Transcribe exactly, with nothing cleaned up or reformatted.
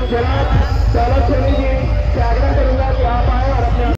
जनाब दौलत सोनी जी से आग्रह करूंगा कि आप